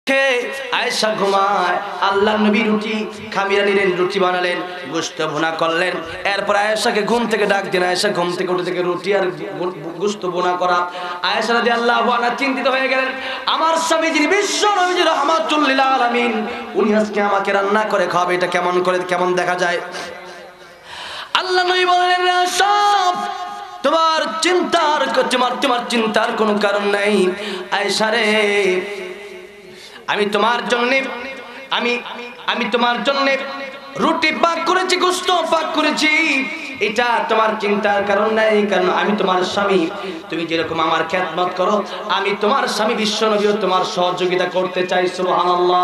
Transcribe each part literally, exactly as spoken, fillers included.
আয়েশা ঘুমায়, আল্লাহ নবী রুটি খামিরা নিলেন, রুটি বানালেন, গোশত ভুনা করলেন। এরপর আয়েশাকে ঘুম থেকে ডাক দিলেন। আয়েশা ঘুম থেকে উঠে থেকে রুটি আর গোশত ভুনা করা। আয়েশা রাদিয়াল্লাহু আনহা চিন্তিত হয়ে গেলেন, আমার স্বামী যিনি বিশ্ব নবী রাহমাতুল লিল আলামিন, উনি আজকে আমাকে রান্না করে খাওয়াবে, এটা কেমন করে কেমন দেখা যায়। আল্লাহ নবী বললেন, সব তোমার চিন্তার তোমার তোমার চিন্তার কোনো কারণ নাই আয়েশা রে, আমি তোমার জন্য আমি আমি তোমার জন্য রুটি পাক করেছি, গোশত পাক করেছি, এটা তোমার চিন্তার কারণ নাই, কারণ আমি তোমার স্বামী। তুমি যেরকম আমার খেদমত করো, আমি তোমার স্বামী বিশ্ব নবীও তোমার সহযোগিতা করতে চাই। সুবহানাল্লাহ।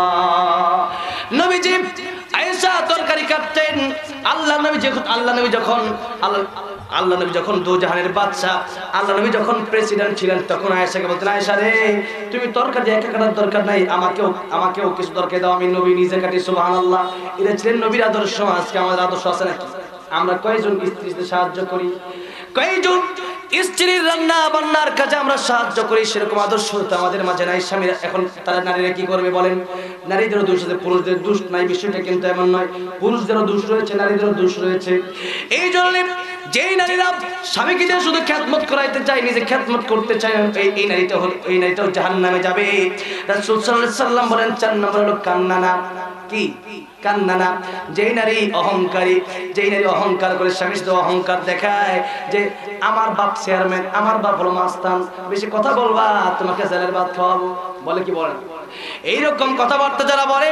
নবীজি আয়েশা তরকারি কাটতেন। আল্লাহ নবী যখন আল্লাহ নবী যখন আল্লাহ আল্লাহ নবী যখন দু জাহানের বাদশা, আল্লাহ নবী যখন প্রেসিডেন্ট ছিলেন, তখন আয়েশাকে বলতেন, আয়েশা রে, তুমি তরকারি একা কাটার দরকার নাই, আমাকেও আমাকেও কিছু তরকারি দাও, আমি নবী নিজে কাটি। সুবহানাল্লাহ। এটা ছিলেন নবীর আদর্শ। আজকে আমাদের আদর্শ আছে নাকি? আমরা কয়জন স্ত্রীকে সাহায্য করি? কয়জন স্ত্রীর রান্না বান্নার কাজে আমরা সাহায্য করি? সেরকম আদর্শ তো আমাদের মাঝে নাই। স্বামীরা এখন তারা নারীরা কি করবে বলেন? নারীদেরও দোষ আছে, পুরুষদের দোষ নাই, বিষয়টা কিন্তু এমন নয়। পুরুষদেরও দোষ রয়েছে, নারীদেরও দোষ রয়েছে। এই জন্য যেই নারীরা স্বামীকে যে শুধু খ্যাতমত করাইতে চায়, নিজে খ্যাতমত করতে চায়, এই এই নারীটা হল এই নারীটাও জাহান্নামে যাবে। রাসূল সাল্লাল্লাহু আলাইহি সাল্লাম বলেন, চার নম্বর হলো কান্নানা। কি কান্নানা? যেই নারী অহংকারী, যেই নারী অহংকার করে, স্বামীর সাথে অহংকার দেখায় যে আমার বাপ চেয়ারম্যান, আমার বাপ হলো মাস্তান, বেশি কথা বলবা তোমাকে জেলের ভাত খাওয়াবো, বলে কি বলেন? এইরকম কথাবার্তা যারা বলে,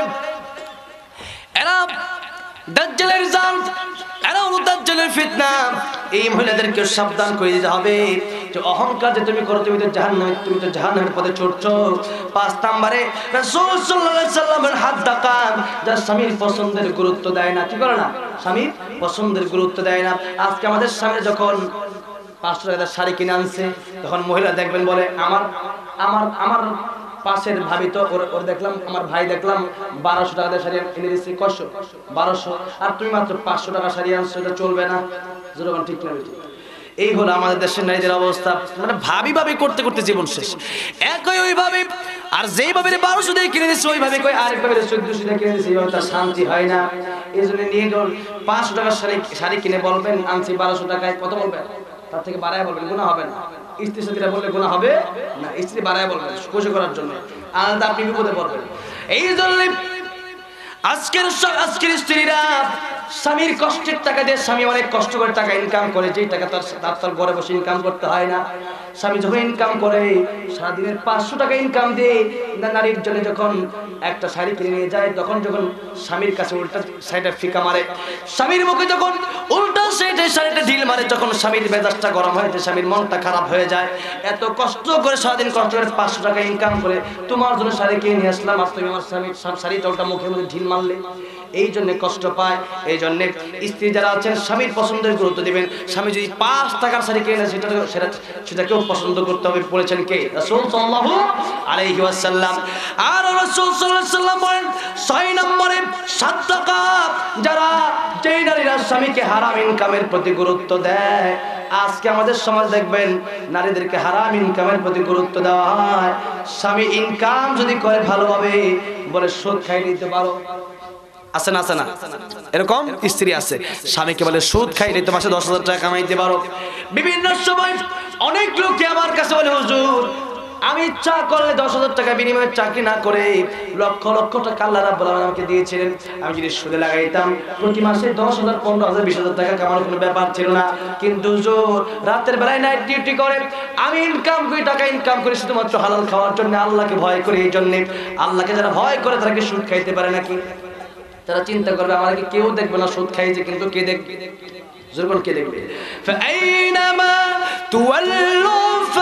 এরা দাজ্জালের জাল, এরা হলো দাজ্জালের ফিতনা। এই মহিলাদেরকে সাবধান করে দিতে হবে যে অহংকার যে তুমি করো, তুমি তো জাহান্নামে, তুমি তো জাহান্নামের পথে ছুটছো। পাঁচ নম্বরে রাসূল সাল্লাল্লাহু আলাইহি সাল্লামের হাত ডাকান, যার স্বামীর পছন্দের গুরুত্ব দেয় না। কি করে না? স্বামীর পছন্দের গুরুত্ব দেয় না। আজকে আমাদের স্বামী যখন পাঁচশো টাকা শাড়ি কিনে আনছে, তখন মহিলা দেখবেন বলে, আমার আমার আমার পাশের ভাবি তো ওর ওর দেখলাম, আমার ভাই দেখলাম বারোশো টাকা দিয়ে শাড়ি এনে দিচ্ছি, কয়শো বারোশো, আর তুমি মাত্র পাঁচশো টাকা শাড়ি আনছো, এটা চলবে না। যেরকম ঠিক না? এই হলো আমাদের দেশের নারীদের অবস্থা। মানে ভাবি ভাবি করতে করতে জীবন শেষ। একই ওইভাবে, আর যেইভাবে বারোশো দিয়ে কিনে দিচ্ছে ওইভাবে কই আরেকভাবে চোদ্দশো দিয়ে কিনে দিচ্ছে, এইভাবে তার শান্তি হয় না। এই জন্য নিয়ে গেল পাঁচশো টাকার শাড়ি শাড়ি কিনে বলবেন আনছি বারোশো টাকায়, কত বলবেন? তার থেকে বাড়ায় বলবেন, গুনাহ হবে না। স্ত্রী সাথীরা বললে গুনাহ হবে না, স্ত্রী বাড়ায় বলবেন খুশি করার জন্য, আলাদা আপনি বিপদে পড়বেন। এই জন্য আজকের আজকের স্ত্রীরা স্বামীর কষ্টের টাকা দিয়ে, স্বামী অনেক কষ্ট করে টাকা ইনকাম করে, যেই টাকা তার তার ঘরে বসে ইনকাম করতে হয় না। স্বামী যখন ইনকাম করে সারাদিনের পাঁচশো টাকা ইনকাম দিয়ে নারীর জন্য যখন একটা শাড়ি কিনে নিয়ে যায়, তখন যখন স্বামীর কাছে উল্টা শাড়িটা ফিকা মারে, স্বামীর মুখে যখন উল্টা সেটে শাড়িটা ঢিল মারে, যখন স্বামীর মেজাজটা গরম হয়, স্বামীর মনটা খারাপ হয়ে যায়। এত কষ্ট করে সারাদিন কষ্ট করে পাঁচশো টাকা ইনকাম করে তোমার জন্য শাড়ি কিনে নিয়ে আসলাম, আর তুমি আমার স্বামীর শাড়িটা উল্টা মুখের মধ্যে ঢিল মারলে, এই জন্য কষ্ট পায়। এই জন্য স্ত্রী যারা আছেন স্বামীর পছন্দের গুরুত্ব দিবেন। স্বামী যদি পাঁচ টাকার শাড়ি কিনে সেটা সেটা সেটাকেও পছন্দ করতে হবে, বলেছেন কে? রাসূল সাল্লাল্লাহু আলাইহি ওয়াসাল্লাম। আর রাসূল সাল্লাল্লাহু আলাইহি ওয়াসাল্লাম বলেন, ছয় নম্বরে সাত টাকা যারা, যেই নারীরা স্বামীকে হারাম ইনকামের প্রতি গুরুত্ব দেয়। আজকে আমাদের সমাজ দেখবেন নারীদেরকে হারাম ইনকামের প্রতি গুরুত্ব দেওয়া হয়। স্বামী ইনকাম যদি করে ভালোভাবে, বলে সুদ খাই নিতে পারো, আছে না? আছে না? এরকম স্ত্রী আছে, স্বামীকে বলে সুদ খাইলে তো মাসে দশ হাজার টাকা কামাইতে পারো। বিভিন্ন সময় অনেক লোক আমার কাছে বলে, হুজুর আমি ইচ্ছা করলে দশ হাজার টাকা বিনিময়ে চাকরি না করে লক্ষ লক্ষ টাকা আল্লাহ রাব্বুল আলামিন আমাকে দিয়েছিলেন, আমি যদি সুদে লাগাইতাম প্রতি মাসে দশ হাজার পনেরো হাজার বিশ হাজার টাকা কামানোর কোনো ব্যাপার ছিল না। কিন্তু হুজুর রাতের বেলায় নাইট ডিউটি করে আমি ইনকাম করি, টাকা ইনকাম করি শুধুমাত্র হালাল খাওয়ার জন্য, আল্লাহকে ভয় করে। এই জন্যে আল্লাহকে যারা ভয় করে তারা কি সুদ খাইতে পারে নাকি? তারা চিন্তা করবে আমাকে কেউ দেখবে না সুদ খাইছে, কিন্তু কে দেখবে? জোরকন কে দেখবে? ফাআইনামা তুওয়াল্লু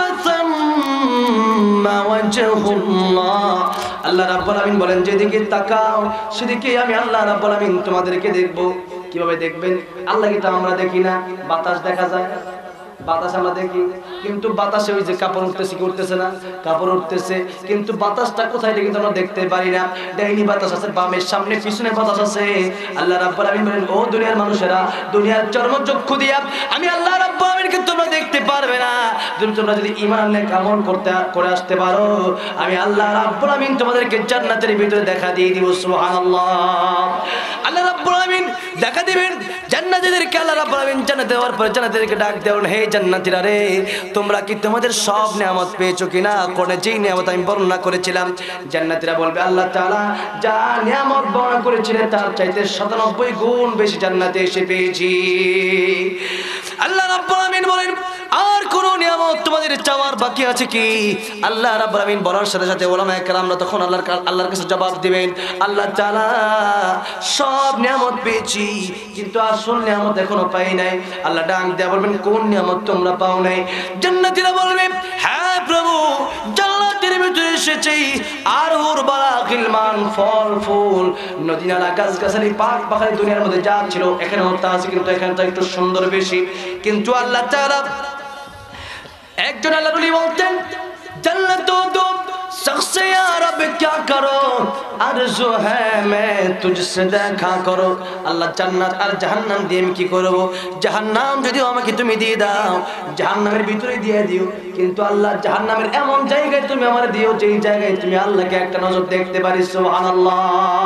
ফাসাম্মা ওয়াজহুল্লাহ। আল্লাহ রাব্বুল আলামিন বলেন, যেদিকে তাকাও সেদিকে আমি আল্লাহ রাব্বুল আলামিন তোমাদেরকে দেখব। কিভাবে দেখবেন? আল্লাহকে তো আমরা দেখি না, বাতাস দেখা যায়, বাতাস আমরা দেখি, কিন্তু বাতাসে ওই যে কাপড় উঠতেছে কি উঠতেছে না, কাপড় উঠতেছে, কিন্তু বাতাসটা কোথায় কিন্তু আমরা দেখতে পারি না। ডাইনি বাতাস আছে, বামের সামনে পিছনে বাতাস আছে। আল্লাহ রাব্বুল আলামিন বলেন, ও দুনিয়ার মানুষেরা, দুনিয়ার চর্মচক্ষু দিয়া আমি আল্লাহ রাব্বুল আলামিনকে তোমরা দেখতে পারবে না। যদি তোমরা যদি ঈমান আনলে আমল করতে করে আসতে পারো, আমি আল্লাহ রাব্বুল আলামিন তোমাদেরকে জান্নাতের ভিতরে দেখা দিয়ে দিব। সুবহানাল্লাহ। আল্লাহ রাব্বুল আলামিন দেখা দিবেন জান্নাতীদেরকে। আল্লাহ রাব্বুল আলামিন জান্নাতে দেওয়ার পর জান্নাতীদেরকে ডাক দেবেন, হে জান্নাতীরা রে, তোমরা কি তোমাদের সব নিয়ামত পেয়েছো কিনা? কোনে যেই নিয়ামত আমি বর্ণনা করেছিলাম, জান্নাতীরা বলবে, আল্লাহ তাআলা যা নিয়ামত বর্ণনা করেছিলেন তার চাইতে সাতানব্বই গুণ বেশি জান্নাতে এসে পেয়েছি। আল্লাহ রাব্বুল আলামিন বলেন, আর কোন নিয়ামত তোমাদের চাওয়ার বাকি আছে কি? আল্লাহ রাব্বুল আলামিন বলার সাথে সাথে উলামায়ে কেরামরা তখন আল্লাহর আল্লাহর কাছে জবাব দিবেন, আল্লাহ তাআলা সব নিয়ামত পেয়েছি, কিন্তু আসল নিয়ামত এখনো পাই নাই। আল্লাহ ডাক দেয়া বলবেন, কোন নিয়ামত তোমরা পাও নাই? জান্নাতীরা বলবে, হ্যাঁ প্রভু, জান্নাতের ভিতরে এসেছি আর হুর বালা গিলমান, ফল ফুল, নদী নালা, গাছগাছালি, পাক পাখালি দুনিয়ার মধ্যে যা ছিল এখানেও তা আছে, কিন্তু এখানে তো একটু সুন্দর বেশি। কিন্তু আল্লাহ তাআলা, একজন আল্লাহ নবী বলতেন, জান্নাত তো শখস ইয়া রব क्या करो আরজু হ্যায় मैं तुझसे দেখা করো। আল্লাহ জান্নাত আর জাহান্নাম দিয়ে আমি কি করব? জাহান্নাম যদিও আমাকে তুমি দিয়ে দাও, জাহান্নামের ভিতরে দিয়ে দিও, কিন্তু আল্লাহ জাহান্নামের এমন জায়গায় তুমি আমার দিও যেই জায়গায় তুমি আল্লাহকে একটা নজর দেখতে পারি। সুবহানাল্লাহ।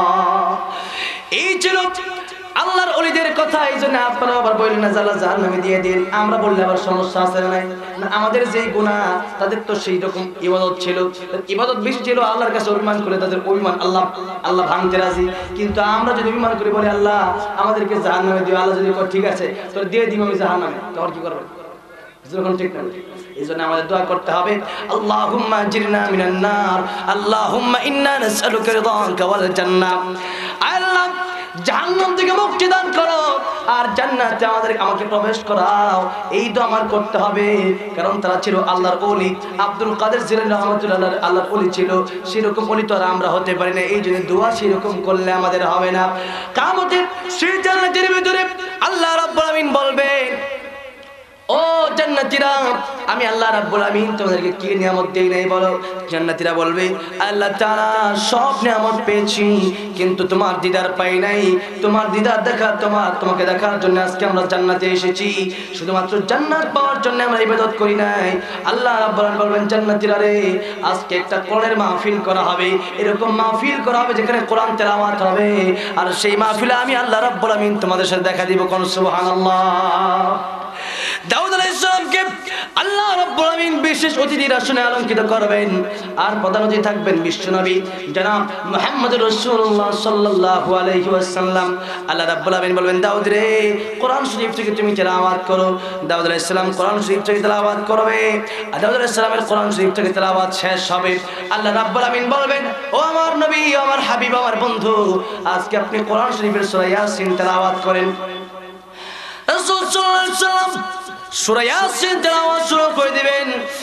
এই ছিল আল্লাহর ওলিদের কথা। এই জন্য আপনারা আবার বললেন না আল্লাহ জাহান্নামে দিয়ে দিন, আমরা বললে আবার সমস্যা আছে না? না, আমাদের যেই গুনাহ, তাদের তো সেই রকম ইবাদত ছিল, ইবাদত বেশি ছিল, আল্লাহর কাছে অভিমান করে তাদের অভিমান আল্লাহ আল্লাহ ভাঙতে রাজি। কিন্তু আমরা যদি অভিমান করি, বলি আল্লাহ আমাদেরকে জাহান্নামে দিও, আল্লাহ যদি কয় ঠিক আছে তোর দিয়ে দিব আমি জাহান্নামে, তখন কি করবেন? যখন ঠিক না। এই জন্য আমাদের দোয়া করতে হবে, আল্লাহুম্মা আজিরনা মিনান নার, আল্লাহুম্মা ইন্না নাসআলুকা রিদাকা ওয়াল জান্নাহ। আল্লাহ জাহান্নাম থেকে মুক্তি দান করো আর জান্নাতে আমাদের আমাকে প্রবেশ করাও। এই তো আমার করতে হবে, কারণ তারা ছিল আল্লাহর ওলি। আব্দুল কাদের জিলানী রাহমাতুল্লাহ আল্লাহর ওলি ছিল, সেরকম ওলি তো আর আমরা হতে পারি না। এই জন্য দোয়া সেরকম করলে আমাদের হবে না। কিয়ামতের সেই জান্নাতের ভিতরে আল্লাহ রাব্বুল আলামিন বলবেন, ও জান্নাতীরা, আমি আল্লাহ রাব্বুল আলামিন তোমাদেরকে কি নিয়ামত দেই নাই বলো? জান্নাতীরা বলবে, আল্লাহ তাআলা সব নিয়ামত পেয়েছি, কিন্তু তোমার দিদার পাই নাই। তোমার দিদার দেখা, তোমার তোমাকে দেখার জন্য আজকে আমরা জান্নাতে এসেছি, শুধুমাত্র জান্নাত পাওয়ার জন্য আমরা ইবাদত করি নাই। আল্লাহ রাব্বুল আলামিন বলবেন, জান্নাতীরা রে, আজকে একটা কোরআনের মাহফিল করা হবে, এরকম মাহফিল করা হবে যেখানে কোরআন তেলাওয়াত হবে, আর সেই মাহফিলে আমি আল্লাহ রাব্বুল আলামিন তোমাদের সাথে দেখা দিব। কোন সুবহানাল্লাহ। দাউদ আলাইহিস সালামকে আল্লাহ রাব্বুল আলামিন বিশেষ অতিথির আসনে অলংকৃত করবেন, আর প্রধান অতিথি থাকবেন বিশ্বনবী জনাব মুহাম্মদুর রাসূলুল্লাহ সাল্লাল্লাহু আলাইহি ওয়াসাল্লাম। আল্লাহ রাব্বুল আলামিন বলবেন, দাউদ রে, কোরআন শরীফ থেকে তুমি তেলাওয়াত করো। দাউদ আলাইহিস সালাম কোরআন শরীফ থেকে তেলাওয়াত করবে। দাউদ আলাইহিস সালামের কোরআন শরীফ থেকে তেলাওয়াত শেষ হবে, আল্লাহ রাব্বুল আলামিন বলবেন, ও আমার নবী, ও আমার হাবিব, আমার বন্ধু, আজকে আপনি কোরআন শরীফের সূরা ইয়াসিন তেলাওয়াত করেন। রাসূল সাল্লাল্লাহু আলাইহি ওয়াসাল্লাম সূরা ইয়াসিন তেলাওয়াত শুরু করে দিবেন,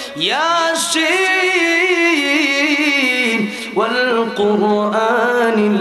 ইয়াসিন ওয়াল কুরআনিল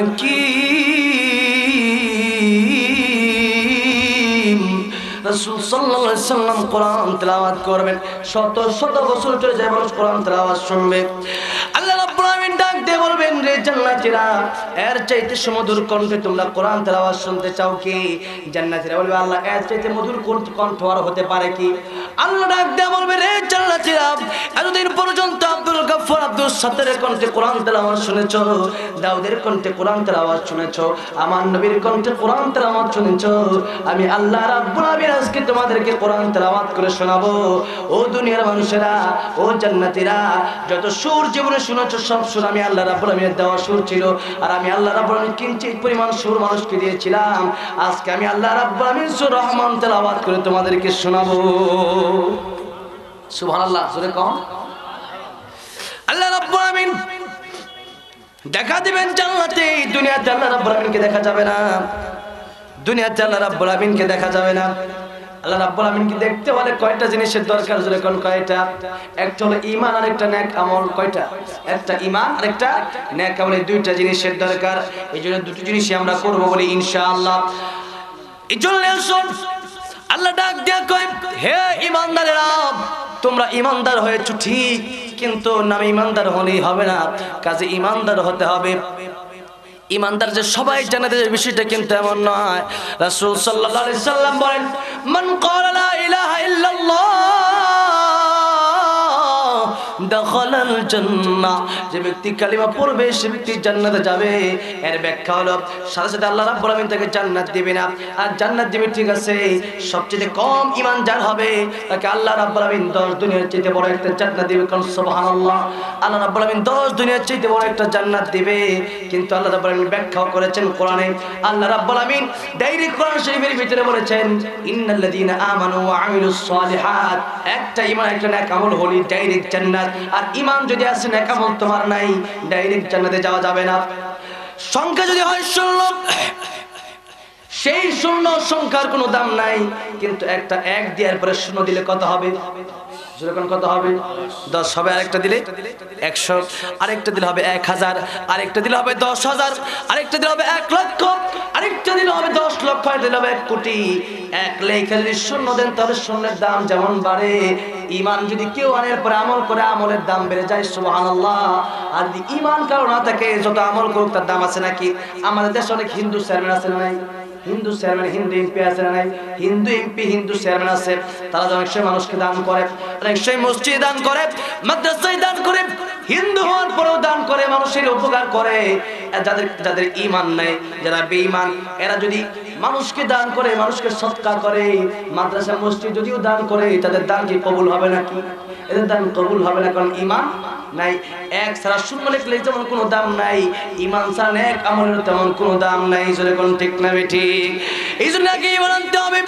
হাকীম। রাসূল সাল্লাল্লাহু আলাইহি ওয়াসাল্লাম কোরআন তেলাওয়াত করবেন, শত শত বছর চলে যায় মানুষ কোরআন তেলাওয়াত শুনবে। আল্লাহ রাব্বুল আলামিন ডাক দিয়ে বলবেন, রে জান্নাতীরা, এর চাইতে সুমধুর কণ্ঠে তোমরা কোরআন তেলাওয়াত শুনতে চাও কি? জান্নাতীরা বলবে, আল্লাহ এর চাইতে মধুর কণ্ঠ আর হতে পারে কি? আল্লাহ ডাক দিয়ে বলবে, রে জান্নাতীরা, এতদিন পর্যন্ত আব্দুল গফফার, আব্দুল সাত্তারের কণ্ঠে কোরআন তেলাওয়াত শুনেছো, দাউদের কণ্ঠে কোরআন তেলাওয়াত শুনেছো, আমার নবীর কণ্ঠে কোরআন তেলাওয়াত শুনেছো, আমি আল্লাহ রাব্বুল আলামিন আজকে তোমাদেরকে কোরআন তেলাওয়াত করে শোনাবো। ও দুনিয়ার মানুষেরা, ও জান্নাতীরা, যত সুর জীবনে শুনেছো সব সুর আমি আল্লাহ রাব্বুল আলামিনের দেওয়া সুর ছিল, আর আমি আল্লাহ রাব্বুল আলামিন কিঞ্চিত পরিমাণ সুর মানুষকে দিয়েছিলাম। আজকে আমি আল্লাহ রাব্বুল আলামিন সূরা রহমান তেলাওয়াত করে তোমাদেরকে শোনাবো। সুবহানাল্লাহ, জোরে কও। আল্লাহ রাব্বুল আলামিন দেখা দিবেন জান্নাতে। দুনিয়াতে আল্লাহ রাব্বুল আলামিনকে দেখা যাবে না, দুনিয়াতে আল্লাহ রাব্বুল আলামিনকে দেখা যাবে না। আল্লাহ রাব্বুল আলামিনকে দেখতে হলে কয়টা জিনিসের দরকার? জোরে কোন কয়টা? একটা হলো ঈমান আর একটা নেক আমল। কয়টা? একটা ঈমান আর একটা নেক আমল, এই দুইটা জিনিসের দরকার। এই জন্য দুটো জিনিসই আমরা করব বলি ইনশাআল্লাহ। এই জন্য আল্লাহ ডাক দিয়া কয়, হে ঈমানদারেরা, তোমরা ঈমানদার হয়েছো ঠিক, কিন্তু নামে ঈমানদার হলেই হবে না, কাজে ঈমানদার হতে হবে। ঈমানদার যে সবাই জান্নাতে যাবে বিষয়টা কিন্তু এমন নয়। রাসূল সাল্লাল্লাহু আলাইহি সাল্লাম বলেন, মান ক্বালা লা ইলাহা ইল্লাল্লাহ দাখালাল জান্নাহ, যে ব্যক্তি কালিমা পড়বে সে ব্যক্তি জান্নাতে যাবে। এর ব্যাখ্যা হলো সাথে সাথে আল্লাহ রাব্বুল আলামিন তাকে জান্নাত দিবে না, আর জান্নাত দিবে ঠিক আছে, সবচেয়ে কম ঈমান যার হবে তাকে আল্লাহ রাব্বুল আলামিন দশ দুনিয়ার চাইতে বড় একটা জান্নাত দিবে। কারণ সুবহানাল্লাহ, আল্লাহ রাব্বুল আলামিন দশ দুনিয়ার চাইতে বড় একটা জান্নাত দিবে। কিন্তু আল্লাহ রাব্বুল আলামিন ব্যাখ্যা করেছেন কোরআনে, আল্লাহ রাব্বুল আলামিন ডাইরেক্ট কোরআন শরীফের ভিতরে বলেছেন, ইন্নাল্লাযীনা আমানু ওয়া আমিলুস সালিহাত, একটা ঈমান একটা নেক আমল হলি ডাইরেক্ট জান্নাত। আর ঈমান যদি আসে নেক আমল তোমার নাই, ডাইরেক্ট জান্নাতে যাওয়া যাবে না। সংখ্যা যদি হয় শূন্য, সেই শূন্য সংখ্যার কোনো দাম নাই, কিন্তু একটা এক দেওয়ার পরে শূন্য দিলে কত হবে? যেরকম কত হবে? দশ হবে। আরেকটা দিলে একশো, আরেকটা দিলে হবে এক হাজার, আরেকটা দিলে হবে দশ হাজার, আরেকটা দিলে হবে এক লক্ষ, আরেকটা দিলে হবে দশ লক্ষ, আর দিলে হবে এক কোটি। এক লেখা যদি শূন্য দেন তাহলে শূন্যের দাম যেমন বাড়ে, ঈমান যদি কেউ আনার পরে আমল করে আমলের দাম বেড়ে যায়। সুবহানাল্লাহ। আর যদি ঈমান কারো না থাকে, যত আমল করুক তার দাম আছে নাকি? আমাদের দেশে অনেক হিন্দু চেয়ারম্যান আছে না নাই? হিন্দু চেয়ারম্যান, হিন্দু এমপি আছে না নাই? হিন্দু এমপি, হিন্দু চেয়ারম্যান আছে, তারা অনেক সময় মানুষকে দান করে, অনেক সময় মসজিদে দান করে, মাদ্রাসায় দান করে, হিন্দু হওয়ার পরেও দান করে, মানুষের উপকার করে। যাদের যাদের ঈমান নাই, যারা বেঈমান, এরা যদি মানুষকে দান করে, মানুষকে সৎকার করে, মাদ্রাসা মসজিদ যদিও দান করে, তাদের দান কি কবুল হবে নাকি? এদের দান কবুল হবে না, কারণ ঈমান নাই। এক ছাড়া শূন্য লিখলে যেমন কোনো দাম নাই, ঈমান ছাড়া নেক আমলের তেমন কোনো দাম নাই। যেরকম ঠিক না ঠিক? এই জন্য আগে ঈমান আনতে হবে।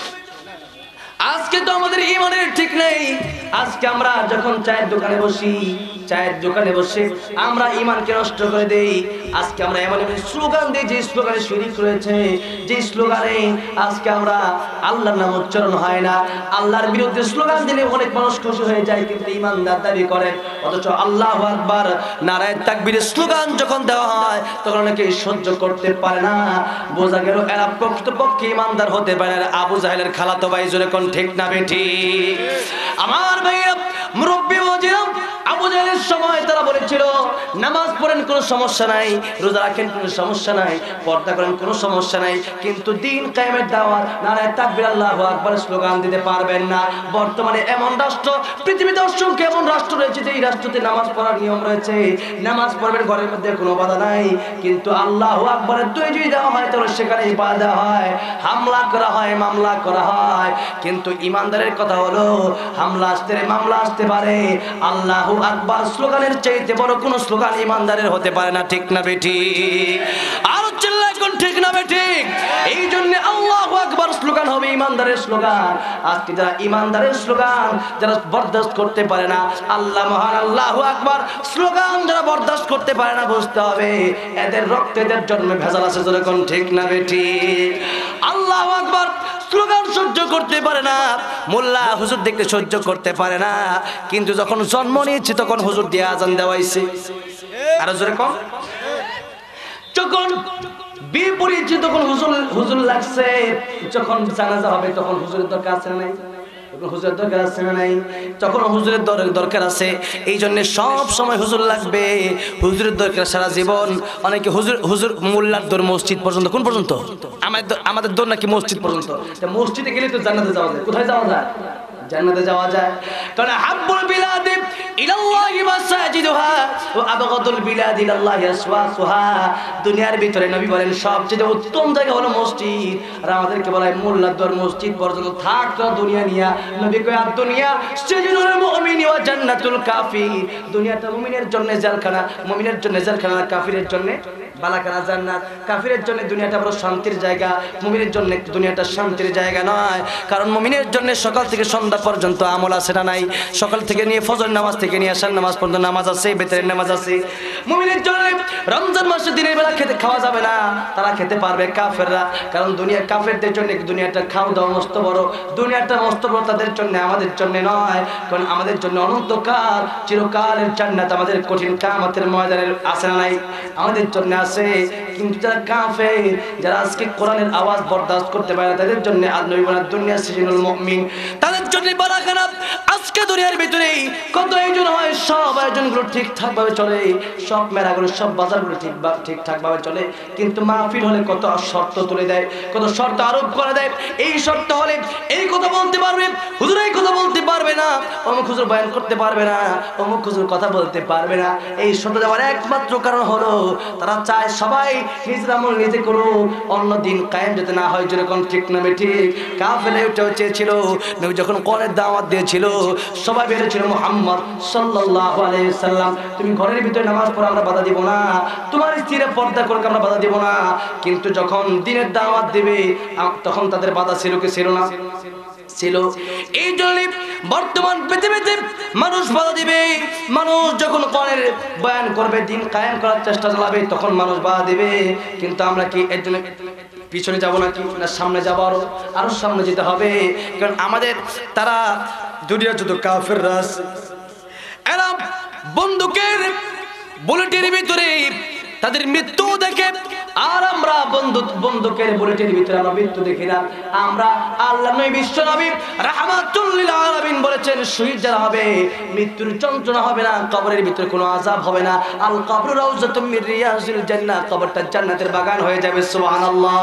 আজকে তো আমাদের ঈমানের ঠিক নেই। আজকে আমরা যখন চায়ের দোকানে বসি, চায়ের দোকানে বসে আমরা ঈমানকে নষ্ট করে দেই। আজকে আমরা এমন এমন স্লোগান দিই, যে স্লোগানে শিরক রয়েছে, যে স্লোগানে আজকে আমরা আল্লাহর নাম উচ্চারণ হয় না। আল্লাহর বিরুদ্ধে স্লোগান দিলে অনেক মানুষ খুশি হয়ে যায়, কিন্তু ঈমানদার দাবি করে। অথচ আল্লাহু আকবার, নারায়ে তাকবীরের স্লোগান যখন দেওয়া হয় তখন অনেকে সহ্য করতে পারে না। বোঝা গেল এরা প্রকৃতপক্ষে ঈমানদার হতে পারে না। আবু জাহেলের খালাতো ভাই, জোরে কোন ঠিক না বেঠিক? আমার ভাইরা, মুরব্বি ওয়াজিরাম, আবু জাহেলের সময় তারা বলেছিল নামাজ পড়েন কোনো সমস্যা নাই, রোজা রাখেন কোনো সমস্যা নাই, পর্দা করেন কোনো সমস্যা নাই, কিন্তু দিন কায়েমের দাওয়াত, নারায়ে তাকবীর, আল্লাহু আকবার স্লোগান দিতে পারবেন না। বর্তমানে এমন রাষ্ট্র, পৃথিবীতে অসংখ্য এমন রাষ্ট্র রয়েছে যে এই রাষ্ট্রতে নামাজ পড়ার নিয়ম রয়েছে, নামাজ পড়বেন, ঘরের মধ্যে কোনো বাধা নাই, কিন্তু আল্লাহু আকবারের দুই যদি দেওয়া হয় তাহলে সেখানে বাধা হয়, হামলা করা হয়, মামলা করা হয়। কিন্তু ঈমানদারের কথা হলো হামলা আসতে মামলা আসতে পারে, আল্লাহু আকবার স্লোগানের চাইতে বড় কোন স্লোগান ঈমানদারের হতে পারে না। ঠিক না বেঠিক? আর চিল্লায় কোন ঠিক না বেঠিক? এই জন্য আল্লাহু আকবার স্লোগান হবে ঈমানদারের স্লোগান। আজকে যারা ঈমানদারের স্লোগান যারা বরদাস্ত করতে পারে না, আল্লাহ মহান, আল্লাহু আকবার স্লোগান যারা বরদাস্ত করতে পারে না, বুঝতে হবে এদের রক্তে, এদের জন্মে ভেজাল আছে। যেরকম ঠিক না বেঠিক? আল্লাহু আকবার স্লোগান সহ্য করতে পারে না, মোল্লা হুজুর দেখতে সহ্য করতে পারে না, কিন্তু যখন জন্ম নিয়েছে তখন হুজুর দিয়ে আজান দেওয়াইছে। আরো জোরে কম। যখন বিয়ে পড়িয়েছে তখন হুজুর হুজুর লাগছে, যখন জানাজা হবে তখন হুজুরের দরকার আছে না নাই? হুজুরের দরকার আছে না নাই? তখন হুজুরের দরকার আছে। এই জন্য সব সময় হুজুর লাগবে, হুজুরের দরকার সারা জীবন। অনেকে হুজুর হুজুর মোল্লার দৌড় মসজিদ পর্যন্ত। কোন পর্যন্ত? আমাদের আমাদের দৌড় নাকি মসজিদ পর্যন্ত। মসজিদে গেলে তো জান্নাতে যাওয়া যায়। কোথায় যাওয়া যায়? জান্নাতে যাওয়া যায়। কারণ হাব্বুল বিলাদি ইলাল্লাহি মাসাজিদুহা ওয়া আবগাদুল বিলাদি ইলাল্লাহি আসওয়াকুহা। দুনিয়ার ভিতরে নবী বলেন সবচেয়ে উত্তম জায়গা হলো মসজিদ, আর আমাদেরকে বলা হয় মোল্লার দর মসজিদ পর্যন্ত থাক তো দুনিয়া নিয়া। নবী কয় আর দুনিয়া সিজনুল মুমিনি ওয়া জান্নাতুল কাফির। দুনিয়াটা মুমিনের জন্য জেলখানা, মুমিনের জন্য জেলখানা, কাফিরের জন্য বালাখানা জান্নাত। কাফিরের জন্য দুনিয়াটা বড় শান্তির জায়গা, মুমিনের জন্য দুনিয়াটা শান্তির জায়গা নয়। কারণ মুমিনের জন্য সকাল থেকে সন্ধ্যা পর্যন্ত আমল আছে না নাই? সকাল থেকে নিয়ে ফজর নামাজ থেকে থেকে নিয়ে আসার নামাজ পর্যন্ত নামাজ আছে, বেতনের নামাজ আছে। মুমিনের জন্য রমজান মাসে দিনের বেলা খেতে খাওয়া যাবে না, তারা খেতে পারবে কাফেররা, কারণ দুনিয়া কাফেরদের জন্য দুনিয়াটা খাওয়া দাওয়া মস্ত বড়, দুনিয়াটা মস্ত বড় তাদের জন্য, আমাদের জন্য নয়। কারণ আমাদের জন্য অনন্তকাল চিরকালের জান্নাত আমাদের কঠিন কিয়ামতের ময়দানের আছে না নাই? আমাদের জন্য আছে। কিন্তু যারা কাফের, যারা আজকে কোরআনের আওয়াজ বরদাস্ত করতে পারে না, তাদের জন্য আজ নবী বলেন দুনিয়া সিজনুল মুমিন, তাদের জন্য বড় খারাপ। আজকে দুনিয়ার ভিতরে কত আয়োজন হয়, সব আয়োজনগুলো ঠিকঠাক ভাবে চলে, সব মেলাগুলো সব বাজারগুলো ঠিক ঠিকঠাক ভাবে চলে, কিন্তু মাহফিল হলে কত শর্ত তুলে দেয়, কত শর্ত আরোপ করে দেয়। এই শর্ত হলে এই কথা বলতে পারবে, হুজুর এই কথা বলতে পারবে না, অমুক হুজুর বয়ান করতে পারবে না, অমুক হুজুর কথা বলতে পারবে না। এই শর্ত দেওয়ার একমাত্র কারণ হলো তারা চায় সবাই নিজের আমল নিজে করুক, অন্য দিন কায়েম যাতে না হয়। যেরকম ঠিক না ঠিক কাফেররা ওটাও চেয়েছিল, নবী যখন কোরআনের দাওয়াত দিয়েছিল সবাই বেরিয়েছিল মুহাম্মদ সাল্লাল্লাহু আলাইহি ওয়াসাল্লাম, তুমি ঘরের ভিতরে নামাজ পড়ো আমরা বাধা দিব না, তোমার স্ত্রীরা পর্দা করুক আমরা বাধা দিব না। কিন্তু যখন দিনের দাওয়াত দিবে তখন তাদের বাধা ছিল কি ছিল না? ছিল। এই জন্য বর্তমান পৃথিবীতে মানুষ বাধা দিবে, মানুষ যখন কোরআনের বয়ান করবে, দিন কায়েম করার চেষ্টা চালাবে, তখন মানুষ বাধা দিবে। কিন্তু আমরা কি এর জন্য পিছনে যাবো নাকি না সামনে যাবো? আরো আরো সামনে যেতে হবে, কারণ আমাদের তারা দুনিয়া যত কাফেররা আছে এরা বন্দুকের বুলেটের ভিতরে তাদের মৃত্যু দেখে, আর আমরা বন্দুক বন্দুকের বুলেটের ভিতরে আমরা মৃত্যু দেখি না। আমরা আল্লাহ নবী বিশ্ব নবী রাহমাতুল লিল আলামিন বলেছেন শহীদ যারা হবে মৃত্যুর যন্ত্রণা হবে না, কবরের ভিতরে কোনো আযাব হবে না। আল কবরু রাউযাতুম মির রিয়াজিল জান্নাহ, কবরটা জান্নাতের বাগান হয়ে যাবে। সুবহানাল্লাহ।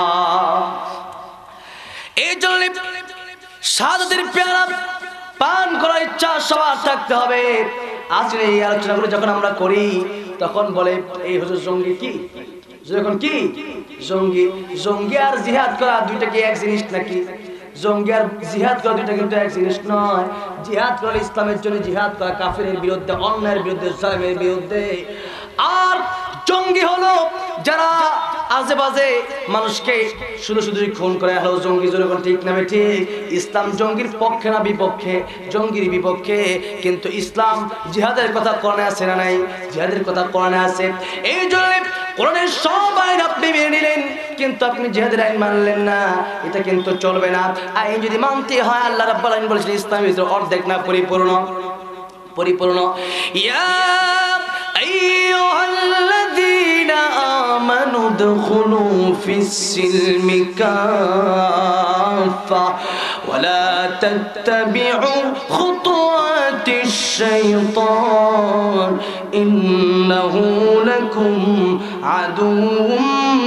এই জন্য শাহাদাতের পেয়ালা পান করার ইচ্ছা সবার থাকতে হবে। আজকে এই আলোচনাগুলো যখন আমরা করি তখন বলে এই হুজুর জঙ্গি কি, যখন কি জঙ্গি, জঙ্গি আর জিহাদ করা দুইটা কি এক জিনিস নাকি? জঙ্গি আর জিহাদ করা দুইটা কিন্তু এক জিনিস নয়। জিহাদ করা ইসলামের জন্য জিহাদ করা, কাফিরের বিরুদ্ধে, অন্যায়ের বিরুদ্ধে, জালেমের বিরুদ্ধে। আর জঙ্গি হলো যারা আজে বাজে মানুষকে শুধু শুধু খুন করে, হলো জঙ্গি। যখন ঠিক নামে ঠিক, ইসলাম জঙ্গির পক্ষে না বিপক্ষে? জঙ্গির বিপক্ষে। কিন্তু ইসলাম জিহাদের কথা কোরআনে আছে না নাই? জিহাদের কথা কোরআনে আছে। এই জন্য কোরআনের সব আইন আপনি মেনে নিলেন, কিন্তু আপনি জিহাদের আইন মানলেন না, এটা কিন্তু চলবে না। আইন যদি মানতে হয়, আল্লাহ রাব্বুল আলামিন বলেছেন ইসলামের অর্ধেক না পরিপূর্ণ, পরিপূর্ণ। ইয়া আইয়ুহাল্লাযীনা আমানু দুখুলু ফিস-সিলমি কাফা ওয়া লা তাত্তাবিউ খুতুওয়াতিশ শাইতান ইন্নাহু লাকুম আদুউম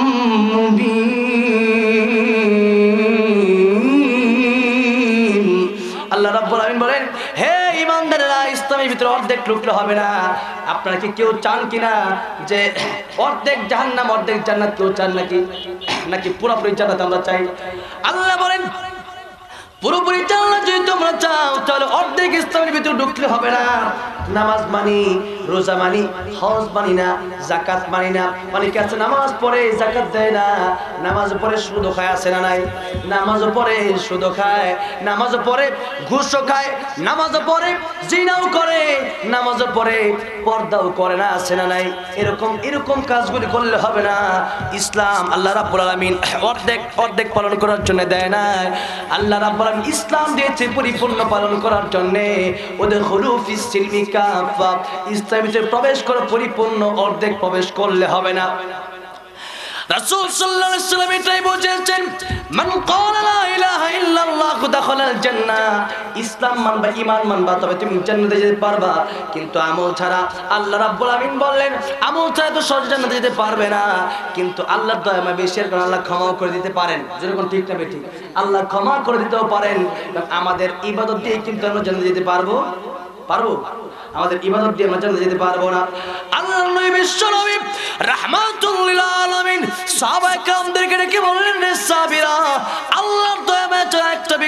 মুবিন। আল্লাহ রাব্বুল আলামিন বলেন, হে ঈমানদারেরা, ইসলামের ভিতরে অর্ধেক লুকলে হবে না। আপনারা কি কেউ চান কিনা যে অর্ধেক জাহান্নাম অর্ধেক জান্নাত? কেউ চান নাকি? নাকি পুরোপুরি জান্নাত আমরা চাই? আল্লাহ বলেন পুরোপুরি জান্নাত যদি তোমরা চাও তাহলে অর্ধেক ইসলামের ভিতরে ঢুকলে হবে না। নামাজ মানি, রোজা মানি, হজ মানি না, যাকাত মানি না। অনেকে আছে নামাজ পড়ে যাকাত দেয় না, নামাজ পড়ে সুদ খায়, আছে না নাই? নামাজ পড়ে সুদ খায়, নামাজ পড়ে ঘুষও খায়, নামাজ পড়ে জিনাও করে, নামাজ পড়ে পর্দাও করে না, আছে না নাই? এরকম এরকম কাজগুলি করলে হবে না। ইসলাম আল্লাহ রাব্বুল আলামিন অর্ধেক অর্ধেক পালন করার জন্য দেয় না। আল্লাহ রাব্বুল আলামিন ইসলাম দিয়েছে পরিপূর্ণ পালন করার জন্য। ওদের হলু ফিস-সিলমি কাফা, ইসলামে প্রবেশ করে পরিপূর্ণ, অর্ধেক প্রবেশ করলে হবে না। রাসূল সাল্লাল্লাহু আলাইহি ওয়াসাল্লাম এটাই বলেছেন, মান ক্বালা লা ইলাহা ইল্লাল্লাহ দাখালাল জান্নাহ। ইসলাম মানবা, ঈমান মানবা, তবে তুমি জান্নাতে যেতে পারবা। কিন্তু আমল ছাড়া, আল্লাহ রাব্বুল আলামিন বললেন আমল ছাড়া তো সহজে জান্নাতে যেতে পারবে না। কিন্তু আল্লাহর দয়া মা বেশি, কারণ আল্লাহ ক্ষমা করে দিতে পারেন। যেরকম ঠিক না ঠিক, আল্লাহ ক্ষমা করে দিতেও পারেন। আমাদের ইবাদত দিয়ে কিন্তু আমরা জান্নাতে যেতে পারবো? পারবো? আমাদের ইবাদত দিয়ে আমরা জান্নাতে যেতে পারবো না। আল্লাহর নবী বিশ্ব নবী রাহমাতুল লিল আলামিন সাহাবায়ে কেরামদেরকে ডেকে বললেন, রে সাহাবীরা, আল্লাহর দয়া ছাড়া একটা ব্যক্তিও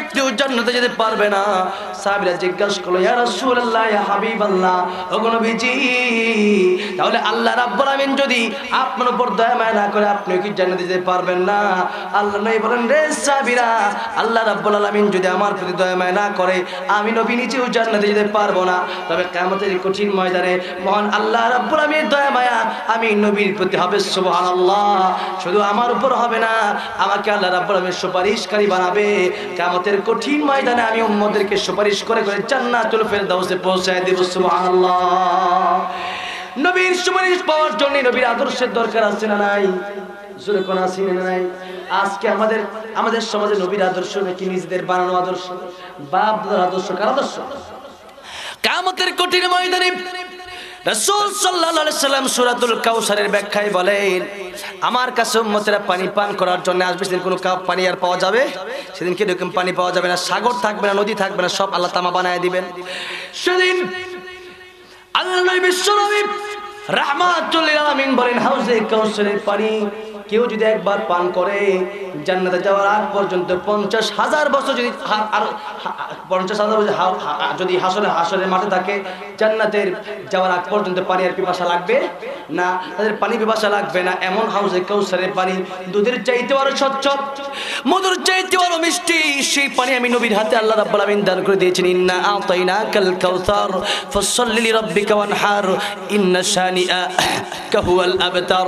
জান্নাতে যেতে পারবে না। সাহাবীরা জিজ্ঞাসা করলো, ইয়া রাসূলুল্লাহ, ইয়া হাবিবাল্লাহ, ওগো নবীজি, তাহলে আল্লাহ রাব্বুল আলামিন যদি আপনার উপর দয়া মায়া না করে আপনি কি জান্নাতে যেতে পারবেন না? আল্লাহ নবী বলেন, রে সাহাবীরা, আল্লাহ রাব্বুল আলামিন যদি আমার প্রতি দয়া মায়া না করে আমি নবী নিজেও জান্নাতে যেতে পারবো না। তবে কিয়ামতের কঠিন ময়দানে মহান আল্লাহ রাব্বুল আলামিনের দয়া মায়া আমি নবীর প্রতি হবে। সুবহানাল্লাহ। শুধু আমার উপর হবে না, আমাকে আল্লাহ রাব্বুল আলামিন সুপারিশকারী বানাবে। কিয়ামতের কঠিন ময়দানে আমি উম্মতদেরকে সুপারিশ করে করে জান্নাতুল ফেরদাউসে পৌঁছায় দেব। সুবহানাল্লাহ। নবীর সুপারিশ পাওয়ার জন্য নবীর আদর্শের দরকার আছে না নাই? জোরে কোন আছে না নাই? আজকে আমাদের আমাদের সমাজে নবীর আদর্শ নাকি নিজেদের বানানো আদর্শ? বাপ দাদার আদর্শ কার আদর্শ? কিয়ামতের কঠিন ময়দানে রাসূল সাল্লাল্লাহু আলাইহি সাল্লাম সূরাতুল কাউসারের ব্যাখ্যায় বলেন, আমার কাছে উম্মতেরা পানি পান করার জন্য আসবে, সেদিন কোনো কাপ পানি আর পাওয়া যাবে? সেদিন কি এরকম পানি পাওয়া যাবে না, সাগর থাকবে না, নদী থাকবে না, সব আল্লাহ তামা বানায় দিবেন। সেদিন আল্লাহ নবী বিশ্বনবী রাহমাতুল লিল আলামিন বলেন, হাউজে কাউসারের পানি কেউ যদি একবার পান করে জান্নাতে যাওয়ার আগ পর্যন্ত পঞ্চাশ হাজার বছর যদি আর পঞ্চাশ হাজার বছর যদি হাসরে হাসরের মাঠে থাকে, জান্নাতের যাওয়ার আগ পর্যন্ত পানি আর পিপাসা লাগবে না, তাদের পানি পিপাসা লাগবে না। এমন হাউজে কাউসারের পানি দুধের চাইতে আরো স্বচ্ছ, মধুর চাইতে আরো মিষ্টি। সেই পানি আমি নবীর হাতে আল্লাহ রাব্বুল আলামিন দান করে দিয়েছেন। ইন্না আতাইনাকাল কাউসার ফাসাল্লি লিরাব্বিকা ওয়ানহার ইন্না শানিআকা হুয়াল আবতার।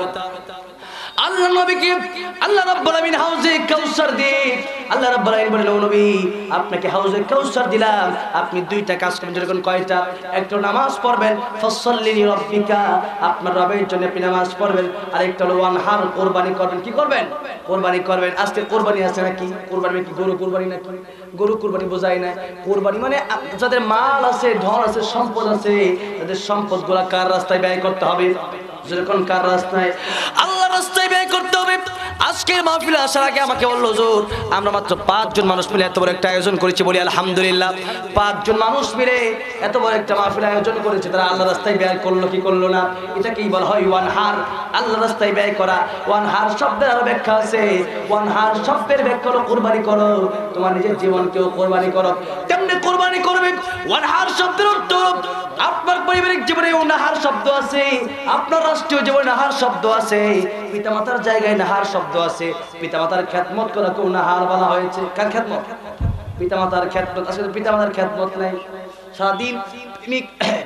আল্লাহ নবীকে আল্লাহ রাব্বুল আলামিন হাউজে কাউসার দিয়ে আল্লাহ রাব্বুল আলামিন বলেন, ও নবী, আপনাকে হাউজে কাউসার দিলাম, আপনি দুইটা কাজ করবেন। যেরকম কয়টা? একটা নামাজ পড়বেন, ফাসাল্লি লিরাব্বিকা, আপনার রবের জন্য আপনি নামাজ পড়বেন। আর একটা হলো ওয়ানহার, কুরবানি করবেন। কি করবেন? কুরবানি করবেন। আজকে কুরবানি আছে নাকি? কুরবানি কি গরু কুরবানি নাকি? গরু কুরবানি বোঝায় না। কুরবানি মানে যাদের মাল আছে, ধন আছে, সম্পদ আছে, তাদের সম্পদগুলো কার রাস্তায় ব্যয় করতে হবে? যেরকম কার রাস্তায়? আল্লাহর রাস্তায় ব্যয় করতে হবে। আজকের মাহফিলে আসার আগে আমাকে বললো, হুজুর, আমরা মাত্র পাঁচজন মানুষ মিলে এত বড় একটা আয়োজন করেছি। বলি আলহামদুলিল্লাহ। পাঁচজন মানুষ মিলে এত বড় একটা মাহফিল আয়োজন করেছে, তারা আল্লাহর রাস্তায় ব্যয় করলো কি করলো না? এটাকেই বলা হয় ওয়ানহার, আল্লাহর রাস্তায় ব্যয় করা। ওয়ানহার শব্দের আরো ব্যাখ্যা আছে। ওয়ানহার শব্দের ব্যাখ্যা হলো কুরবানি করো, তোমার নিজের জীবনকেও কুরবানি করো, তেমনি কুরবানি করবে। ওয়ানহার শব্দের অর্থ আপনার পারিবারিক জীবনে নাহার শব্দ আছে, আপনার রাষ্ট্রীয় জীবনে নাহার শব্দ আছে, পিতামাতার জায়গায় নাহার শব্দ আছে। পিতামাতার খেদমত করা কেউ নাহার বলা হয়েছে। কার খেদমত? পিতামাতার খেদমত। আসলে পিতামাতার খেদমত নাই, সারাদিন প্রেমিক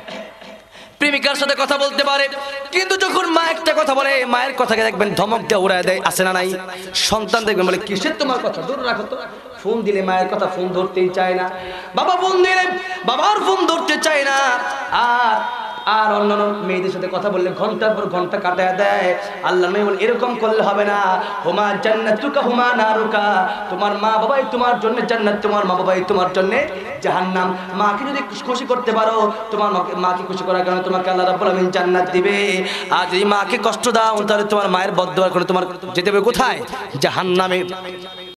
প্রেমিকার সাথে কথা বলতে পারে, কিন্তু যখন মা একটা কথা বলে, মায়ের কথাকে দেখবেন ধমক দিয়ে উড়ায় দেয়, আছে না নাই? সন্তান দেখবেন বলে, কিসের তোমার কথা, দূর রাখো তো। ফোন দিলে মায়ের কথা ফোন ধরতেই চায় না, বাবা ফোন দিলে বাবার ফোন ধরতে চায় না। আর আর অন্যান্য মেয়েদের সাথে কথা বললে ঘন্টার পর ঘন্টা কাটায় দেয়। আল্লাহ নবী বলেন, এরকম করলে হবে না। হুমা জান্নাতুকা হুমা নারুকা, তোমার মা বাবাই তোমার জন্য জান্নাত, তোমার মা বাবাই তোমার জন্য জাহান্নাম। মাকে যদি খুশি করতে পারো, তোমার মাকে খুশি করার কারণে তোমাকে আল্লাহ রাব্বুল আলামিন জান্নাত দিবে। আর যদি মাকে কষ্ট দাও, তাহলে তোমার মায়ের বদদোয়ার কারণে তোমার যেতে হবে কোথায়? জাহান্নামে।